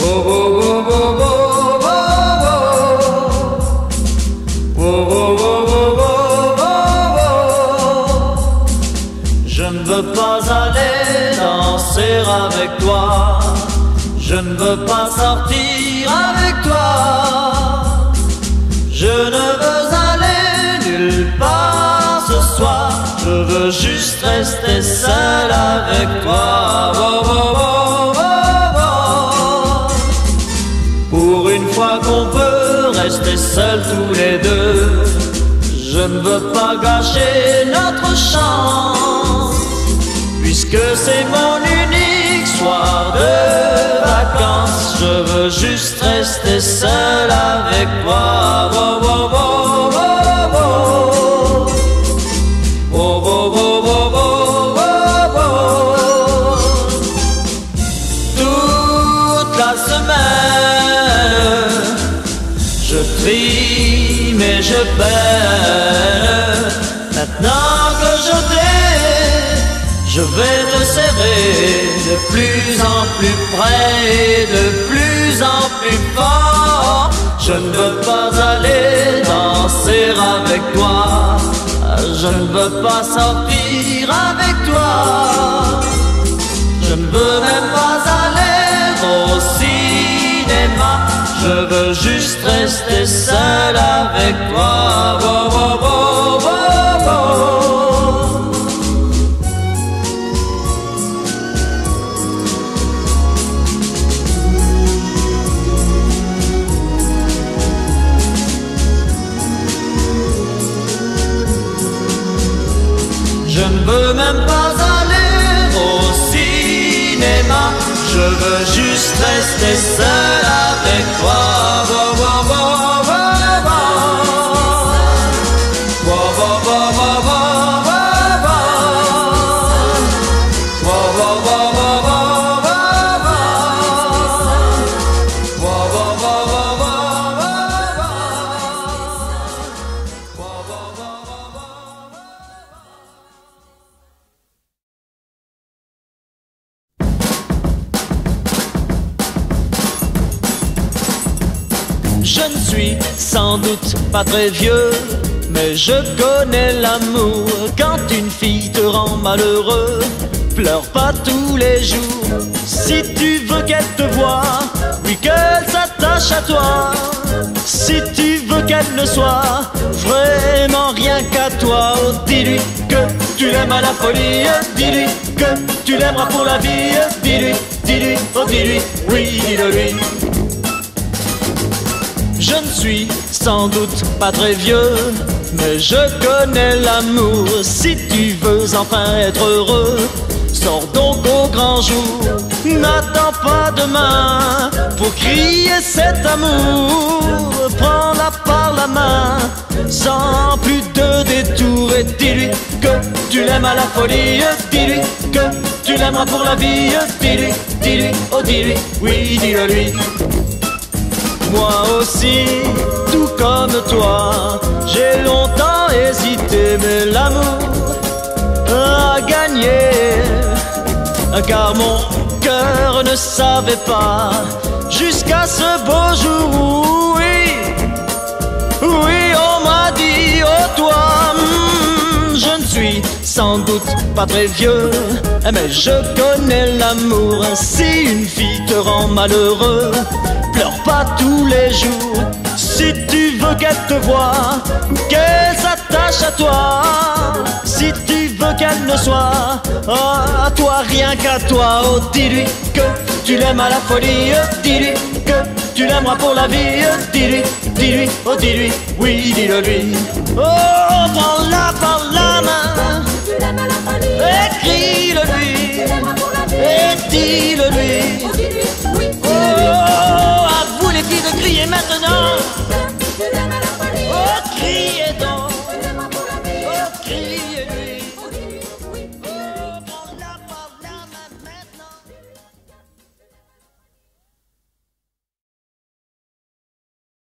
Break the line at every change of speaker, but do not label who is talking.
Je ne veux pas aller danser avec toi, je ne veux pas sortir avec toi, je ne veux aller nulle part ce soir, je veux juste rester seul avec toi. Oh, oh, oh, oh, oh. Pour une fois qu'on peut rester seuls tous les deux, je ne veux pas gâcher notre chance, puisque c'est mon unique soir de vacances. Je veux juste rester seul avec toi. Oh, oh, oh, oh, oh. Oh, oh, oh, oh, oh, oh, oh. Toute la semaine, je trie mais je peine. Maintenant que je t'ai, je vais te serrer de plus en plus près et de plus en plus fort. Je ne veux pas aller danser avec toi, je ne veux pas sortir avec toi, je ne veux même pas aller au cinéma, je veux juste rester seul avec toi. Oh, oh, oh, oh, oh. Je ne veux même pas aller au cinéma, je veux juste rester seul avec toi. Oh, oh, oh, oh, oh, oh. Oh, oh, oh, oh, oh, oh, oh. Oh, oh, oh, oh, oh, oh, oh. Oh, oh, oh, oh, oh, Je ne suis sans doute pas très vieux, mais je connais l'amour. Quand une fille te rend malheureux, pleure pas tous les jours. Si tu veux qu'elle te voie, oui qu'elle s'attache à toi. Si tu veux qu'elle ne soit vraiment rien qu'à toi, oh dis-lui que tu l'aimes à la folie, dis-lui que tu l'aimeras pour la vie, dis-lui, dis-lui, oh dis-lui, oui dis-le-lui. Je ne suis sans doute pas très vieux, mais je connais l'amour. Si tu veux enfin être heureux, sors donc au grand jour. N'attends pas demain pour crier cet amour. Prends-la par la main, sans plus de détour, et dis-lui que tu l'aimes à la folie. Dis-lui que tu l'aimeras pour la vie. Dis-lui, dis-lui, oh dis-lui, oui dis-le-lui. Moi aussi, tout comme toi, j'ai longtemps hésité, mais l'amour a gagné, car mon cœur ne savait pas, jusqu'à ce beau jour où, oui, oui, on m'a dit, oh toi, je ne suis sans doute pas très vieux, mais je connais l'amour. Si une fille te rend malheureux, pleure pas tous les jours. Si tu veux qu'elle te voie, qu'elle s'attache à toi. Si tu veux qu'elle ne soit à toi, rien qu'à toi, oh dis-lui que tu l'aimes à la folie. Dis-lui que tu l'aimeras pour la vie. Dis-lui, dis-lui, oh dis-lui, oui dis-le-lui. Oh, prends-la par la main, écris-le-lui, et dis-le-lui. Oh, à vous les filles de crier maintenant. Oh, criez donc.